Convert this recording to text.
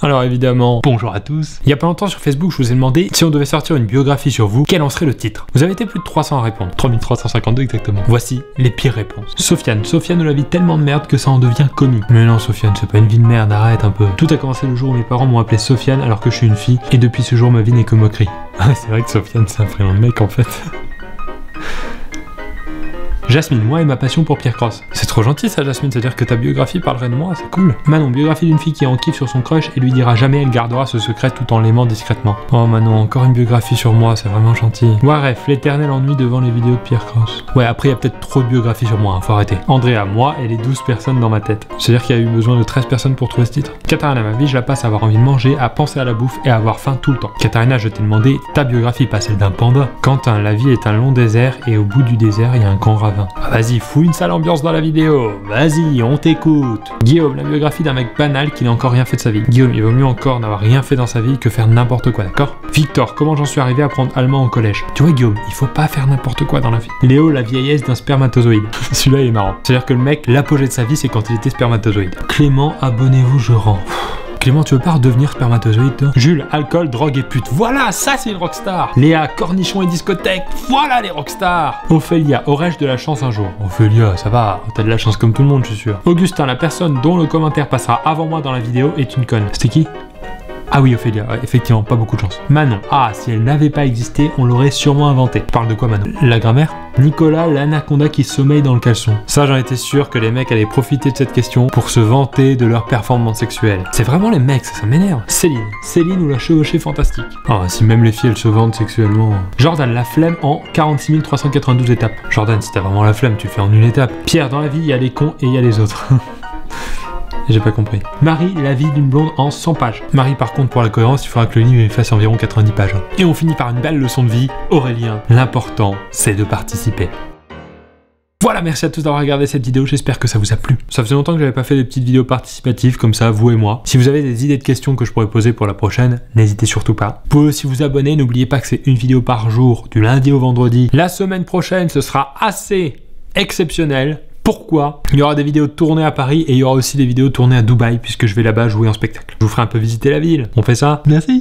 Alors évidemment, bonjour à tous. Il y a pas longtemps sur Facebook, je vous ai demandé si on devait sortir une biographie sur vous, quel en serait le titre. Vous avez été plus de 300 à répondre, 3352 exactement. Voici les pires réponses. Sofiane nous la vie tellement de merde que ça en devient comique. Mais non Sofiane, c'est pas une vie de merde, arrête un peu. Tout a commencé le jour où mes parents m'ont appelé Sofiane alors que je suis une fille, et depuis ce jour ma vie n'est que moquerie. Ah c'est vrai que Sofiane c'est un prénom de mec en fait. Jasmine, moi et ma passion pour Pierre Cross. C'est trop gentil ça Jasmine, c'est-à-dire que ta biographie parlerait de moi, c'est cool. Manon, biographie d'une fille qui en kiffe sur son crush et lui dira jamais, elle gardera ce secret tout en l'aimant discrètement. Oh Manon, encore une biographie sur moi, c'est vraiment gentil. Waref, l'éternel ennui devant les vidéos de Pierre Cross. Ouais, après il y a peut-être trop de biographies sur moi, hein, faut arrêter. Andrea, moi et les 12 personnes dans ma tête. C'est-à-dire qu'il y a eu besoin de 13 personnes pour trouver ce titre. Katharina, ma vie, je la passe à avoir envie de manger, à penser à la bouffe et à avoir faim tout le temps. Katharina, je t'ai demandé ta biographie, pas celle d'un panda. Quentin, la vie est un long désert et au bout du désert, il y a un grand ravin. Ah, vas-y, fous une sale ambiance dans la vidéo, vas-y, on t'écoute. Guillaume, la biographie d'un mec banal qui n'a encore rien fait de sa vie. Guillaume, il vaut mieux encore n'avoir rien fait dans sa vie que faire n'importe quoi, d'accord? Victor, comment j'en suis arrivé à apprendre allemand au collège? Tu vois Guillaume, il faut pas faire n'importe quoi dans la vie. Léo, la vieillesse d'un spermatozoïde. Celui-là il est marrant. C'est-à-dire que le mec, l'apogée de sa vie c'est quand il était spermatozoïde. Clément, abonnez-vous, je rends. Clément, tu veux pas redevenir spermatozoïde toi? Jules, alcool, drogue et pute. Voilà, ça c'est une rockstar. Léa, cornichon et discothèque. Voilà les rockstars. Ophélia, aurais-je de la chance un jour? Ophélia, ça va, t'as de la chance comme tout le monde, je suis sûr. Augustin, la personne dont le commentaire passera avant moi dans la vidéo est une conne. C'était qui? Ah oui, Ophélia, ouais, effectivement, pas beaucoup de chance. Manon, ah, si elle n'avait pas existé, on l'aurait sûrement inventée. Tu parles de quoi, Manon? La grammaire? Nicolas, l'anaconda qui sommeille dans le caleçon. Ça, j'en étais sûr que les mecs allaient profiter de cette question pour se vanter de leur performance sexuelle. C'est vraiment les mecs, ça m'énerve. Céline ou la chevauchée fantastique. Ah, si même les filles, elles se vantent sexuellement. Jordan, la flemme en 46 392 étapes. Jordan, si t'as vraiment la flemme, tu fais en une étape. Pierre, dans la vie, il y a les cons et il y a les autres. J'ai pas compris. Marie, la vie d'une blonde en 100 pages. Marie, par contre, pour la cohérence, il faudra que le livre fasse environ 90 pages. Et on finit par une belle leçon de vie. Aurélien, l'important, c'est de participer. Voilà, merci à tous d'avoir regardé cette vidéo, j'espère que ça vous a plu. Ça faisait longtemps que j'avais pas fait des petites vidéos participatives comme ça, vous et moi. Si vous avez des idées de questions que je pourrais poser pour la prochaine, n'hésitez surtout pas. Vous pouvez aussi vous abonner, n'oubliez pas que c'est une vidéo par jour, du lundi au vendredi. La semaine prochaine, ce sera assez exceptionnel. Pourquoi? Il y aura des vidéos tournées à Paris et il y aura aussi des vidéos tournées à Dubaï puisque je vais là-bas jouer en spectacle. Je vous ferai un peu visiter la ville. On fait ça? Merci!